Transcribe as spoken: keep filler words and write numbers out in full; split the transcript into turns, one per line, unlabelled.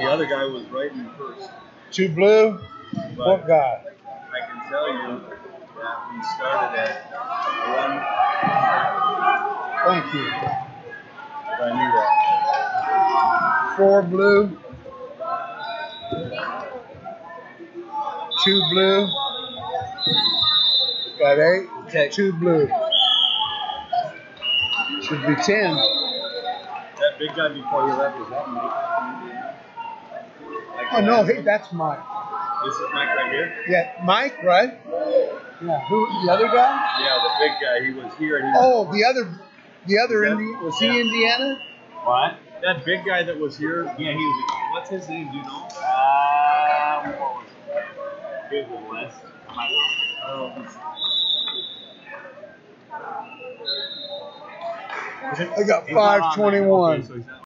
The other guy was right in first.
Two blue.
But
What guy?
I can tell you that we started at one.
Thank you.
If I knew that.
Four blue. Two blue. Got eight.
Okay.
Two blue. Should be ten.
That big guy before you left, was that Mike?
Oh no, hey, that's Mike.
This is Mike right here?
Yeah, Mike, right? Yeah. Who? The other guy?
Yeah, the big guy. He was here and he was.
Oh, the other, the other
that,
Indi- was he
yeah.
Indiana?
What? That big guy that was here. Yeah, he was. What's his name? Do you know? Um, what was it? It was West. Oh,
I got five twenty-one.
Okay, so he's not